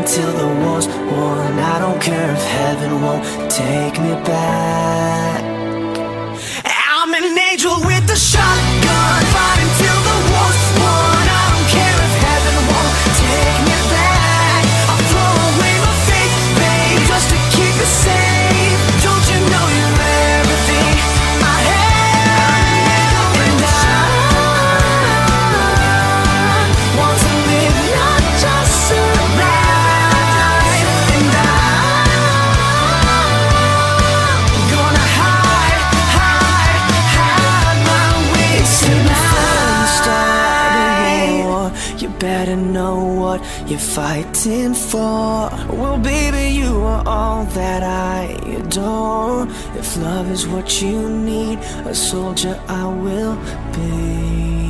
until the war's won. I don't care if heaven won't take me back. I'm an angel with a shotgun, fighting till the war's won. I don't care if heaven won't take me back. I'll throw away my faith, babe, just to keep you safe. Don't you know you're everything I have? And I want to live, not just survive. And I'm gonna hide my ways tonight. You better know what you're fighting for. Well, baby, you are all that I adore. If love is what you need, a soldier I will be.